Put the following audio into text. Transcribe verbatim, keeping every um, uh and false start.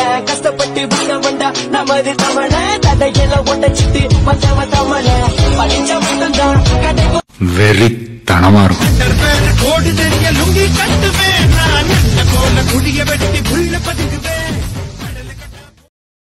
கஷ்டப்பட்டு வாங்க வந்தா நமது தமிழ தடையில ஒட்டச்சிட்டு வந்தவ தமிழ படிச்ச மட்டும்தான் கிடைக்கும். வெறித்தனமா இருக்கும். ஓடு தெரிய லுங்கி கட்டுவேன் நான்